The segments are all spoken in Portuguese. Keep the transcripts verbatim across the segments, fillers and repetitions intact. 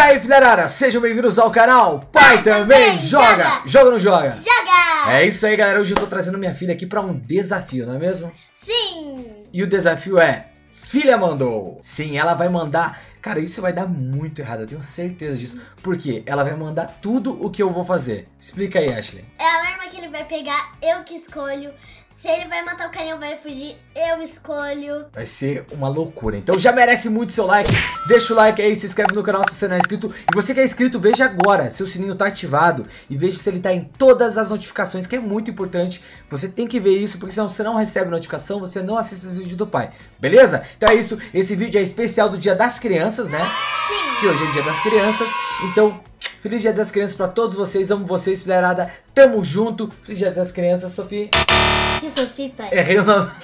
aí, filharada, sejam bem-vindos ao canal Pai Também Joga! Joga, joga ou não joga? Joga! É isso aí, galera, hoje eu tô trazendo minha filha aqui pra um desafio, não é mesmo? Sim! E o desafio é, filha mandou! Sim, ela vai mandar... Cara, isso vai dar muito errado, eu tenho certeza disso. Por quê? Ela vai mandar tudo o que eu vou fazer. Explica aí, Ashley. É a arma que ele vai pegar, eu que escolho. Se ele vai matar o carinha ou vai fugir, eu escolho. Vai ser uma loucura. Então já merece muito seu like. Deixa o like aí, se inscreve no canal se você não é inscrito. E você que é inscrito, veja agora se o sininho tá ativado. E veja se ele tá em todas as notificações, que é muito importante. Você tem que ver isso, porque senão você não recebe notificação, você não assiste os vídeos do pai. Beleza? Então é isso. Esse vídeo é especial do Dia das Crianças, né? Sim. Que hoje é Dia das Crianças. Então... Feliz Dia das Crianças pra todos vocês, amo vocês, filharada, tamo junto. Feliz Dia das Crianças, Sofia. Que Sofia, pai? Errei o nome.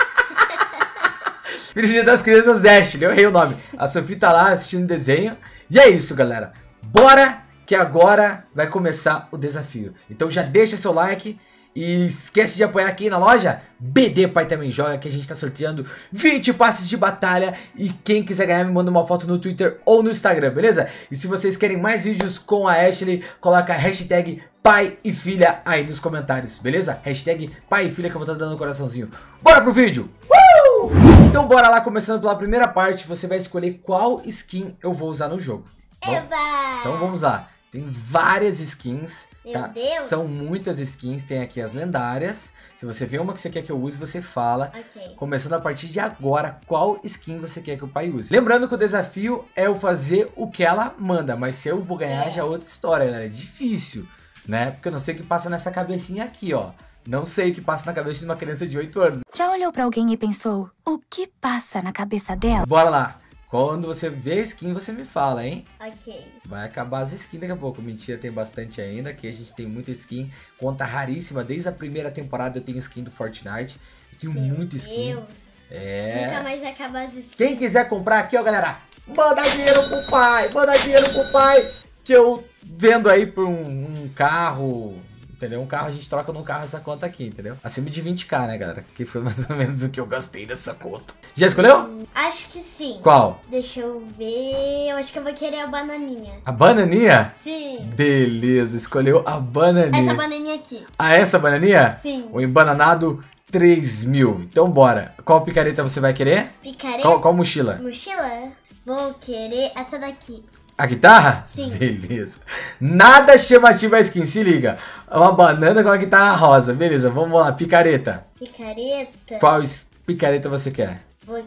Feliz Dia das Crianças, Ashley, eu errei o nome. A Sofia tá lá assistindo desenho. E é isso, galera. Bora, que agora vai começar o desafio. Então já deixa seu like. E esquece de apoiar aqui na loja B D Pai Também Joga, que a gente tá sorteando vinte passes de batalha. E quem quiser ganhar me manda uma foto no Twitter ou no Instagram, beleza? E se vocês querem mais vídeos com a Ashley, coloca a hashtag pai e filha aí nos comentários, beleza? Hashtag pai e filha que eu vou estar dando um coraçãozinho. Bora pro vídeo! Uh! Então bora lá, começando pela primeira parte. Você vai escolher qual skin eu vou usar no jogo. Eba! Então vamos lá. Tem várias skins, Meu tá? Deus. São muitas skins, tem aqui as lendárias. Se você vê uma que você quer que eu use, você fala. Ok. Começando a partir de agora, qual skin você quer que o pai use. Lembrando que o desafio é eu fazer o que ela manda, mas se eu vou ganhar É. já é outra história, né? É difícil, né? Porque eu não sei o que passa nessa cabecinha aqui, ó. Não sei o que passa na cabeça de uma criança de oito anos. Já olhou pra alguém e pensou, o que passa na cabeça dela? Bora lá. Quando você vê a skin, você me fala, hein? Ok. Vai acabar as skins daqui a pouco. Mentira, tem bastante ainda. Aqui a gente tem muita skin. Conta raríssima. Desde a primeira temporada eu tenho skin do Fortnite. Eu tenho Meu muita skin. Deus. É. Nunca mais vai acabar as skins. Quem quiser comprar aqui, ó, galera. Manda dinheiro pro pai. Manda dinheiro pro pai. Que eu vendo aí por um, um carro... Entendeu? Um carro, a gente troca num carro essa conta aqui, entendeu? Acima de vinte k, né, galera? Que foi mais ou menos o que eu gastei dessa conta. Já escolheu? Acho que sim. Qual? Deixa eu ver. Eu acho que eu vou querer a bananinha. A bananinha? Sim. Beleza, escolheu a bananinha. Essa bananinha aqui. Ah, essa bananinha? Sim. O embananado três mil. Então bora. Qual picareta você vai querer? Picareta. Qual, qual mochila? Mochila? Vou querer essa daqui. A guitarra? Sim. Beleza. Nada chamativo a skin, se liga. Uma banana com a guitarra rosa. Beleza, vamos lá. Picareta. Picareta. Qual es- picareta você quer? Vou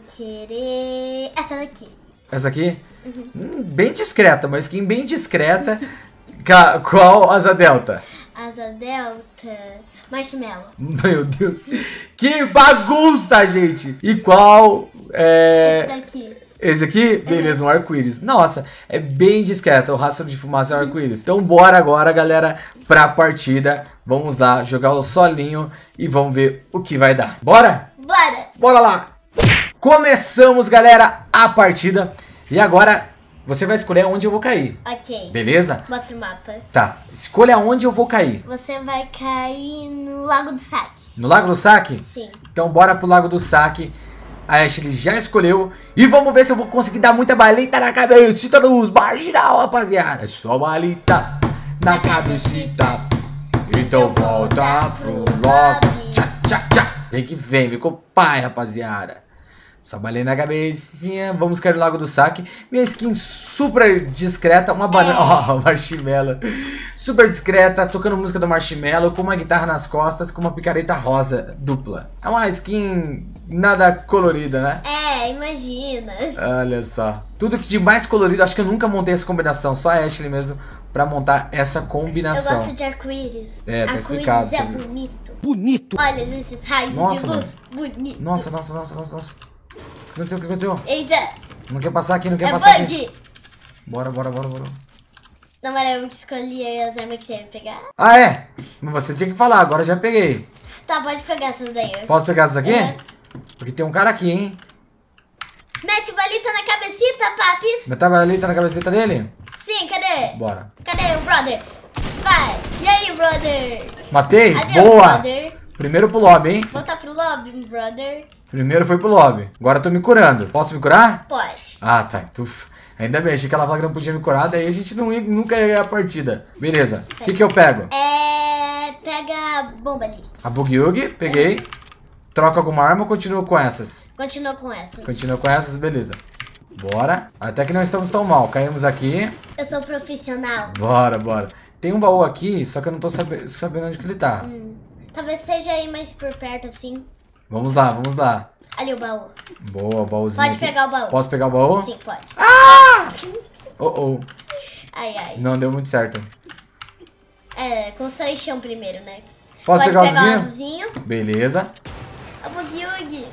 querer essa daqui. Essa aqui? Hum, bem discreta, uma skin bem discreta. Ca- Qual asa delta? Asa delta. Marshmallow. Meu Deus. Que bagunça, gente. E qual é... Esse daqui. Esse aqui? Beleza, um arco-íris. Nossa, é bem discreto. O rastro de fumaça é um arco-íris. Então bora agora, galera, pra partida. Vamos lá, jogar o solinho e vamos ver o que vai dar. Bora? Bora! Bora lá! Começamos, galera, a partida. E agora, você vai escolher onde eu vou cair. Ok. Beleza? Mostra o mapa. Tá, escolha onde eu vou cair. Você vai cair no Lago do Saque. No Lago do Saque? Sim. Então bora pro Lago do Saque. A Ashley já escolheu. E vamos ver se eu vou conseguir dar muita balita na cabecita dos marginal, rapaziada. Só balita na cabecita. Então volta pro lobby. Tchá, tchá, tchá. Vem que vem, vem com o pai, rapaziada. Só balei na cabecinha. Vamos cair no Lago do Saque. Minha skin super discreta. Uma banana. Ó, oh, Marshmallow. Super discreta. Tocando música do Marshmallow. Com uma guitarra nas costas. Com uma picareta rosa dupla. É uma skin nada colorida, né? É, imagina. Olha só. Tudo que de mais colorido. Acho que eu nunca montei essa combinação. Só a Ashley mesmo pra montar essa Eu combinação. gosto de arco-íris. É, tá explicado, Arco-íris é você viu. bonito. Bonito. Olha esses raios Nossa, de luz. mano. Bonito. Nossa, nossa, nossa, nossa, nossa. O que aconteceu? O que aconteceu? Eita. Não quer passar aqui, não quer É passar aqui. Bud. Bora, bora, bora, bora. Não era eu que escolhi as armas que você ia pegar? Ah, é? Mas você tinha que falar, agora eu já peguei. Tá, pode pegar essas daí. Posso pegar essas aqui? É. Porque tem um cara aqui, hein? Mete balita na cabecita, papis. Metade ali, tá na cabeceta dele? Sim, cadê? Bora. Cadê o brother? Vai. E aí, brother? Matei? Adeus, Boa! brother. Primeiro pro lobby, hein? Voltar pro lobby, brother. Primeiro foi pro lobby. Agora eu tô me curando. Posso me curar? Pode. Ah, tá. Tu... Ainda bem, achei que ela falou que não podia me curar, daí a gente não ia, nunca ia ganhar a partida. Beleza. O que que eu pego? É... Pega a bomba ali. A Boogie, peguei. Troca alguma arma ou continuo com essas? Continua com essas. Continuo com essas, beleza. Bora. Até que não estamos tão mal. Caímos aqui. Eu sou profissional. Bora, bora. Tem um baú aqui, só que eu não tô sabe sabendo onde que ele tá. Hum. Talvez seja aí mais por perto, assim. Vamos lá, vamos lá. Ali o baú. Boa, baúzinho. Pode aqui. pegar o baú. Posso pegar o baú? Sim, pode. Ah! Oh, oh. Ai, ai. Não deu muito certo. É, constrói chão primeiro, né? Posso pode pegar o pegar o azulzinho? azulzinho. Beleza. A Boogie.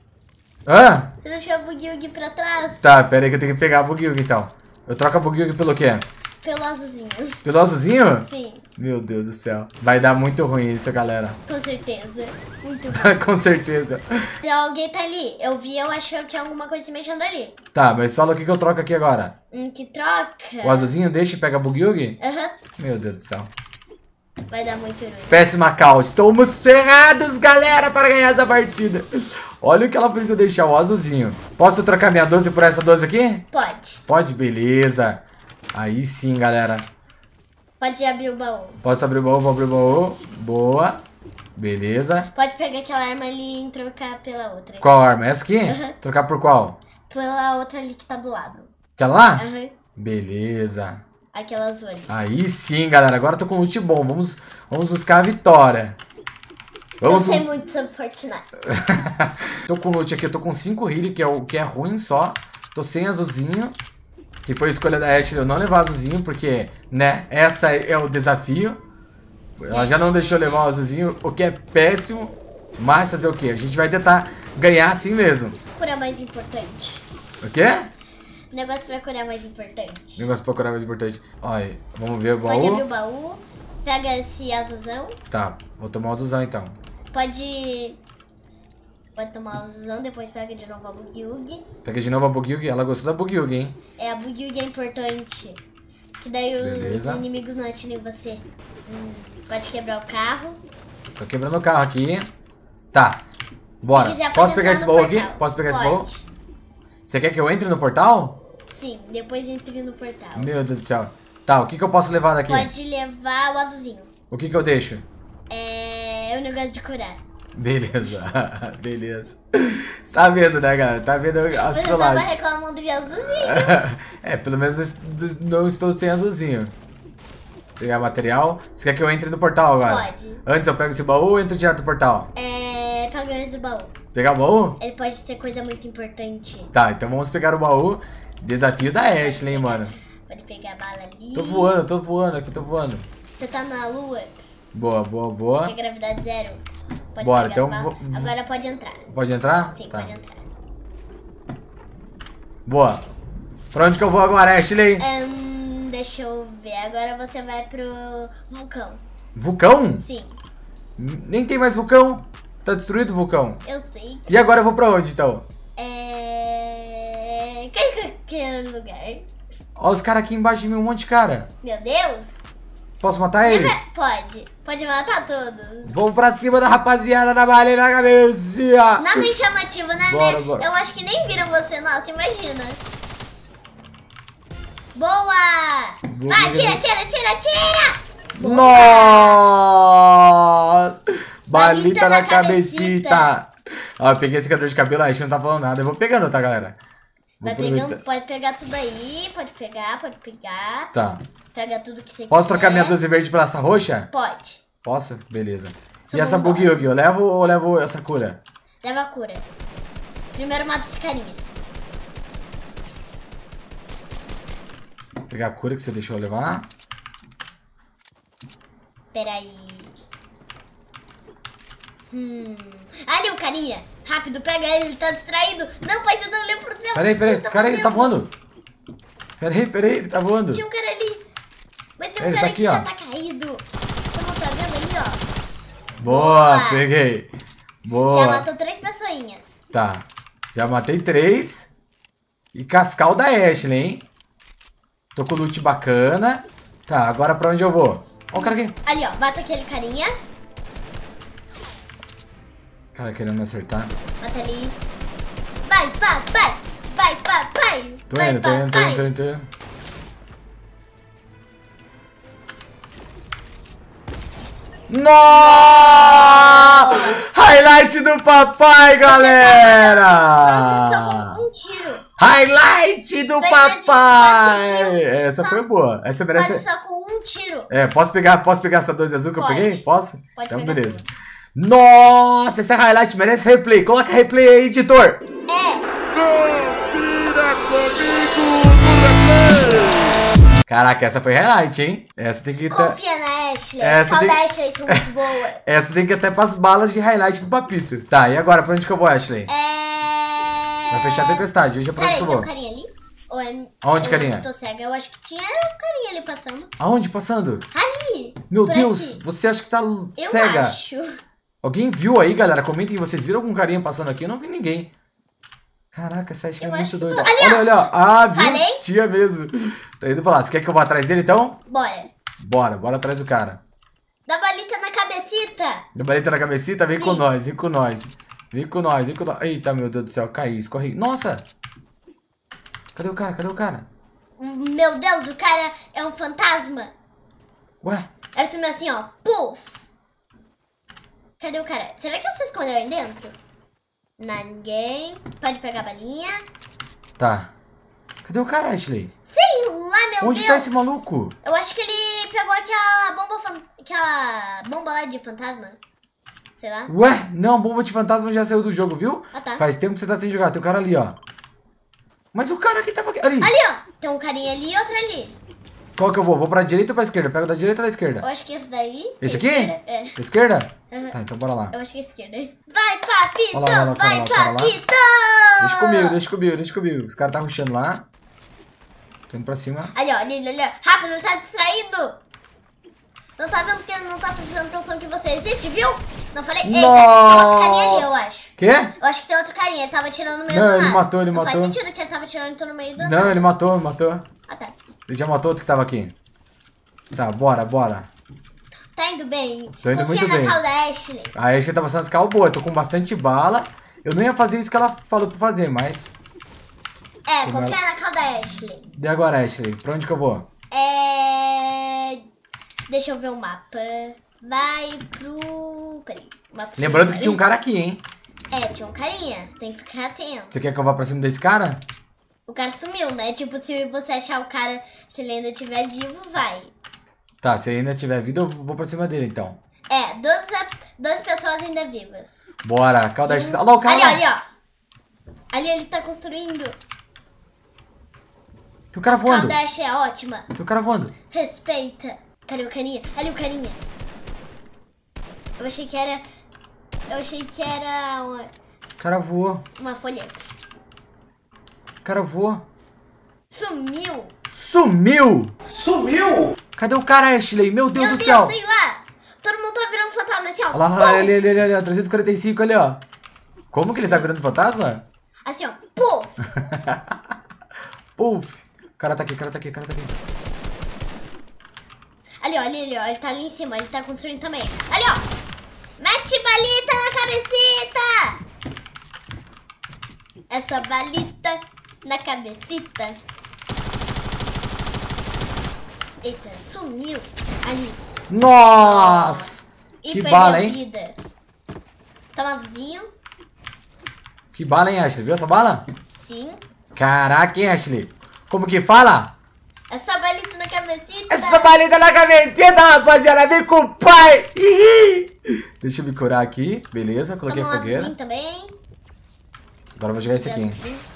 Ah! Você deixou a Boogie pra trás? Tá, pera aí que eu tenho que pegar a Boogie então. Eu troco a Boogie pelo quê? Pelo azulzinho. Pelo azulzinho? Sim, Meu Deus do céu. Vai dar muito ruim isso, galera. com certeza. Muito bom. Com certeza. Alguém tá ali. Eu vi, eu acho que tinha alguma coisa se mexendo ali. Tá, mas fala o que que eu troco aqui agora. Hum, que troca. O azulzinho deixa e pega a Boogie? Aham. Meu Deus do céu. Vai dar muito ruim. Péssima cal. Estamos ferrados, galera, para ganhar essa partida. Olha o que ela fez eu deixar o azulzinho. Posso trocar minha doze por essa doze aqui? Pode. Pode? Beleza. Aí sim, galera. Pode abrir o baú. Posso abrir o baú? Vou abrir o baú. Boa. Beleza. Pode pegar aquela arma ali e trocar pela outra. Qual arma? Essa aqui? Uhum. Trocar por qual? Pela outra ali que tá do lado. Aquela lá? Aham. Beleza. Aquela azul ali. Aí sim, galera. Agora eu tô com loot bom. Vamos, vamos buscar a vitória. Vamos eu sei bus- muito sobre Fortnite. Tô com loot aqui. Eu tô com cinco healing, que é o que é ruim só. Tô sem azulzinho. Que foi a escolha da Ashley eu não levar azulzinho, porque, né, essa é o desafio. Ela já não deixou levar o azulzinho, o que é péssimo. Mas fazer o quê? A gente vai tentar ganhar assim mesmo. Cura mais importante. O quê? Negócio pra curar mais importante. Negócio pra procurar mais importante. Olha, vamos ver o Pode abrir o baú. baú. Pega esse azulzão. Tá, vou tomar o azulzão então. Pode... Pode tomar o azulzão, depois pega de novo a Boogie. Peguei de novo a Boogie. Ela gostou da Boogie, hein? É, a Boogie é importante. Que daí Beleza. os inimigos não atirem em você. Hum, pode quebrar o carro. Tô quebrando o carro aqui. Tá, bora. Se quiser, Posso pode pegar entrar esse no baú aqui? portal. Posso pegar esse Pode. baú? Você quer que eu entre no portal? Sim, depois entre no portal. Meu Deus do céu. Tá, o que que eu posso levar daqui? Pode levar o azulzinho. O que que eu deixo? É o negócio de curar. Beleza, beleza. Você tá vendo, né, galera? Tá vendo as Você tava trollagens. reclamando de azulzinho. É, pelo menos eu est- não estou sem azulzinho. Pegar material. Você quer que eu entre no portal agora? Pode. Antes eu pego esse baú ou entro direto no portal? É, pega esse baú. Pegar o baú? Ele pode ter coisa muito importante. Tá, então vamos pegar o baú. Desafio da Ashley, hein, mano. Pode pegar a bala ali. Tô voando, tô voando, aqui tô voando. Você tá na lua, Boa, boa, boa. que é gravidade zero. Pode Bora, pegar então a bala. vou- Agora pode entrar. Pode entrar? Sim, Tá. pode entrar. Boa. Pra onde que eu vou agora, Ashley? Hum, deixa eu ver. Agora você vai pro vulcão. Vulcão? Sim, N- Nem tem mais vulcão. Tá destruído o vulcão. eu sei. E agora eu vou pra onde, então? É... Qualquer lugar. Ó, os caras aqui embaixo de mim, um monte de cara. Meu Deus. Posso matar eles? Pode. Pode matar todos. Vamos pra cima da rapaziada da baleia na cabeça. Nada em chamativo, né? Bora, né? bora. Eu acho que nem viram você. Nossa, imagina. Boa! Boa, Vai, Guilherme. tira, tira, tira, tira! Nossa! Balita Balita na na cabecita. cabecita. Ó, eu peguei esse secador de cabelo, a gente não tá falando nada. Eu vou pegando, tá, galera? Vou Vai pegando, aproveitar. pode pegar tudo aí. Pode pegar, pode pegar. Tá. Pega tudo que você Posso quiser. trocar minha doze verde pela essa roxa? Pode. Posso? Beleza. Só E essa vamos Boogie Oogie, eu levo ou levo essa cura? Leva a cura. Primeiro mata esse carinha. Vou pegar a cura que você deixou eu levar. Peraí. Hum. Ali o carinha. Rápido, pega ele, ele tá distraído. Não, pai, você não olhou pro céu. Peraí, peraí. Você tá Cara, ele tá fazendo? voando. Peraí, peraí, ele tá voando. Tinha um cara ali. Mas tem um Ele cara tá aqui, que ó. já tá caído. Você não tá vendo ali, ó? Boa, Boa. peguei. Boa. Já matou três pessoinhas. Tá. Já matei três. E cascal da Ashley, hein? Tô com loot bacana. Tá, agora pra onde eu vou? Ó o cara aqui. Ali, ó. Mata aquele carinha. Cara querendo me acertar. Mata ali. Vai, vai, vai. Vai, vai, vai. papai. Tô Vai, indo, tô indo, tô papai. indo, tô indo, tô indo. Nossa! Highlight do papai, galera! Só com um tiro. Highlight do Foi papai! de Essa só- foi boa. Essa merece. Mas só com um tiro. É, posso pegar, posso pegar essa doze azul que Pode. eu peguei? Posso? Pode Então, pegar beleza. Nossa, essa highlight merece replay. Coloca replay aí, editor. É. Caraca, essa foi highlight, hein? Essa tem que ter. Confia na Ashley. Essa Essa tem- da Ashley são muito boas. Essa tem que ir até pras balas de highlight do papito. Tá, e agora? Pra onde que eu vou, Ashley? É... Vai fechar a tempestade. Veja pra onde Peraí, que eu tem um vou. carinha ali? Ou é... Aonde, ou eu carinha? que tô cega? Eu acho que tinha um carinha ali passando. Aonde? Passando? Ali. Meu por Deus, aqui. você acha que tá Eu cega? acho. Alguém viu aí, galera? Comentem, vocês viram algum carinha passando aqui? Eu não vi ninguém. Caraca, essa Ashley é Eu muito acho que- doida. Ali, ó. Olha, olha, ó. Ah, viu? Falei? Tia mesmo. Tô indo pra lá. Você quer que eu vá atrás dele, então? Bora. Bora, bora atrás do cara. Dá balita na cabecita. Deu baleta na cabecita? Vem Sim. com nós, vem com nós. Vem com nós, vem com nós. Eita, meu Deus do céu, caí, escorri. Nossa! Cadê o cara? Cadê o cara? Meu Deus, o cara é um fantasma. Ué? Era assim, assim, ó. Puf. Cadê o cara? Será que ele se escondeu aí dentro? Ninguém. Pode pegar a balinha. Tá. Cadê o cara, Ashley? Sei lá, meu Onde Deus. tá esse maluco? Eu acho que ele pegou aquela bomba, fan... aquela bomba lá de fantasma. Sei lá. Ué? Não, bomba de fantasma já saiu do jogo, viu? Ah, tá. Faz tempo que você tá sem jogar. Tem o cara ali, ó. Mas o cara que tava aqui. Ali! Ali, ó. Tem um carinha ali e outro ali. Qual que eu vou? Vou pra direita ou pra esquerda? Pego da direita ou da Eu esquerda? acho que esse daí. Esse é aqui? esquerda. É. Da esquerda? Uhum. Tá, então bora lá. Eu acho que é esquerda. Vai, papito! Olha lá, olha lá, vai, olha lá, olha lá. papito! Deixa comigo, deixa comigo, deixa comigo. Os caras tá rushando lá. Tô indo pra cima. Ali, ó, ali, ali, ali. Rápido, ele tá distraído. Não tá vendo que ele não tá prestando atenção que você existe, viu? Não falei? Eita, tem outro carinha ali, eu acho. Quê? Eu acho que tem outro carinha, ele tava atirando no meio Não, do ele nada. matou, ele não matou. Faz sentido que ele tava atirando então no meio do Não, nada. ele matou, me matou. Ah, tá. Ele já matou outro que tava aqui. Tá, bora, bora. Tá indo bem. Tô indo Confia muito na bem. tal da Ashley. A Ashley tá passando as cal boa, eu tô com bastante bala. Eu não ia fazer isso que ela falou pra fazer, mas... É, Como confia ela- na tal da Ashley. E agora, Ashley? Pra onde que eu vou? É... Deixa eu ver o mapa. Vai pro... Peraí. Mapa Lembrando que tinha um cara aqui, hein? É, tinha um carinha. Tem que ficar atento. Você quer que eu vá pra cima desse cara? O cara sumiu, né? Tipo, se você achar o cara, se ele ainda estiver vivo, vai. Tá, se ainda tiver vida, eu vou pra cima dele, então. É, duas pessoas ainda vivas. Bora, calda Ashley. Olha lá o cara Ali, lá. ali, ó. Ali ele tá construindo. Tem o cara voando. Caldash é ótima. Tem o cara voando. Respeita. Cadê o carinha? Ali o carinha. Eu achei que era... Eu achei que era uma, O cara voou. uma folheta. O cara voou. Sumiu. Sumiu! Sumiu! Cadê o cara, Ashley? Meu Deus Meu do Deus, céu! sei lá. Todo mundo tá virando fantasma assim, ó. Olha lá, olha lá, ali, ali, ali, ali, ó, trezentos e quarenta e cinco ali, ó. Como que ele tá virando fantasma? Assim, ó. Puf. Puf! O cara tá aqui, o cara tá aqui, o cara tá aqui. Ali, ó, ali, ali, ó. Ele tá ali em cima, ele tá construindo também. Ali, ó. Mete balita na cabecita. Essa balita na cabecita. Eita, sumiu. Ali. Nossa! E Que perdeu bala, a hein? vida. Tá vazio? Que bala, hein, Ashley? Viu essa bala? Sim. Caraca, hein, Ashley? Como que fala? Essa balita na cabecita. Essa balita na cabecinha, rapaziada, vem com o pai! Ihi. Deixa eu me curar aqui, beleza, coloquei Toma a um fogueira. azulzinho também. Agora eu vou jogar esse aqui, hein.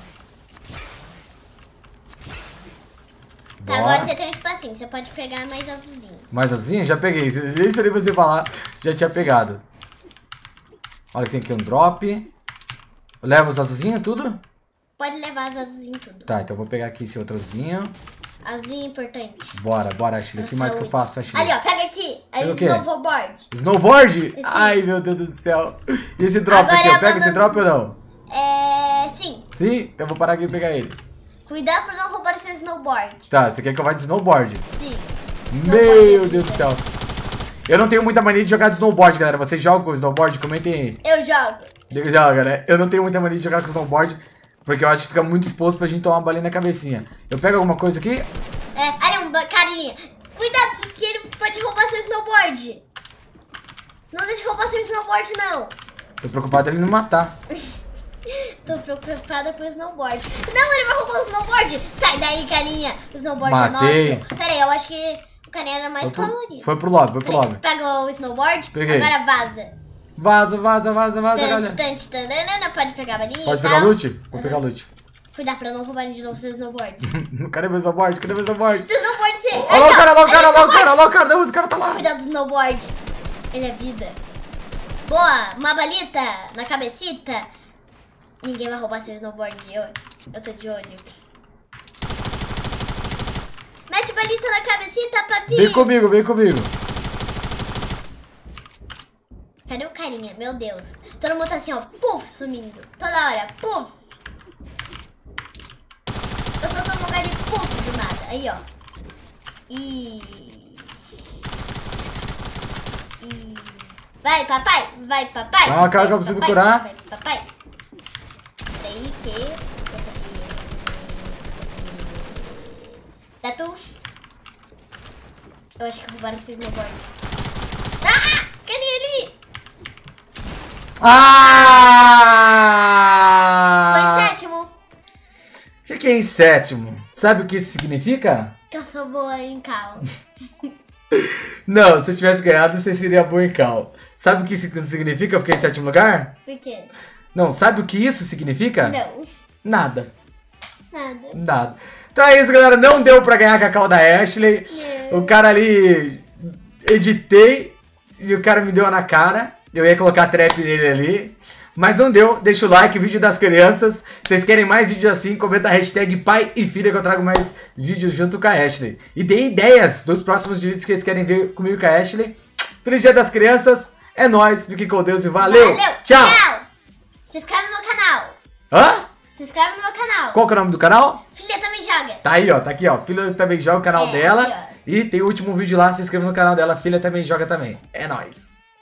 Tá, Bora. agora você tem um espacinho, você pode pegar mais azulzinho. Mais azulzinho? Já peguei, nem esperei você falar, já tinha pegado. Olha que tem aqui um drop. Leva os azulzinhos, tudo? Pode levar as azulzinhos tudo. Tá, então eu vou pegar aqui esse outro azulzinho. Azulzinho é importante. Bora, bora, Ashley. O que Pra mais que eu saúde. faço, Ashley? Ali, ó, pega aqui. Aí Pega o o quê? snowboard. Snowboard? Ai, meu Deus do céu. E esse drop Agora aqui, é eu a pego esse banana- drop ou não? É. Sim. Sim? Então eu vou parar aqui e pegar ele. Cuidado pra não roubar seu snowboard. Tá, você quer que eu vá de snowboard? Sim. Meu Deus do céu. Eu não tenho muita mania de jogar de snowboard, galera. Vocês jogam com snowboard? Comentem aí. Eu jogo. Joga, né? Eu não tenho muita mania de jogar com snowboard. Porque eu acho que fica muito exposto pra gente tomar uma balinha na cabecinha. Eu pego alguma coisa aqui? É, ali um carinha. Cuidado, porque ele pode roubar seu snowboard. Não deixe roubar seu snowboard, não. Tô preocupado ele não matar. Tô preocupada com o snowboard. Não, ele vai roubar o snowboard. Sai daí, carinha. O snowboard Matei. é nosso. Pera aí, eu acho que o carinha era mais Foi pro, colorido. foi pro lobby, foi pro lobby. Pega o snowboard, Peguei. agora vaza. Vaza, vaza, vaza, vaza, Tante, galera. tante, tanana, pode pegar a balinha Pode e pegar tal. loot? Vou Uhum. pegar loot. Cuidado pra não roubarem de novo seu snowboard. Cadê meu snowboard? Cadê meu snowboard? Seu snowboard, você... Olha lá o cara, olha lá o cara, olha lá o cara, olha lá o cara. Não, esse cara tá lá. Cuidado do snowboard. Ele é vida. Boa, uma balita na cabecita. Ninguém vai roubar seu snowboard. Eu, eu tô de olho. Mete balita na cabecita, papi. Vem comigo, vem comigo. Cadê o carinha? Meu Deus. Todo mundo tá assim, ó. Puf, sumindo. Toda hora. Puf. Eu só tô num lugar de puf do nada. Aí, ó. E... e... Vai, papai. Vai, papai. Calma, cara, que eu Vai, preciso papai. curar. Vai, papai. Peraí que... Dá tu. Eu acho que roubaram o seu snowboard. Ah! Carinha ali. Ah! Foi em sétimo. Fiquei em sétimo. Sabe o que isso significa? Que eu sou boa em cal. Não, se eu tivesse ganhado, você seria bom em cal. Sabe o que isso significa? Eu fiquei em sétimo lugar? Por quê? Não, sabe o que isso significa? Não. Nada. Nada. Nada. Então é isso, galera. Não deu pra ganhar a Cacau da Ashley. Não. O cara ali... Editei e o cara me deu na cara. Eu ia colocar trap nele ali. Mas não deu. Deixa o like, vídeo das crianças. Vocês querem mais vídeos assim? Comenta a hashtag pai e filha que eu trago mais vídeos junto com a Ashley. E deem ideias dos próximos vídeos que vocês querem ver comigo com a Ashley. Feliz Dia das Crianças. É nóis. Fiquem com Deus e valeu. Valeu. Tchau. Tchau. Se inscreve no meu canal. Hã? Se inscreve no meu canal. Qual que é o nome do canal? Filha também joga. Tá aí, ó. Tá aqui, ó. Filha também joga o canal É, dela. aqui, ó. E tem o último vídeo lá. Se inscreva no canal dela. Filha também joga também. É nóis.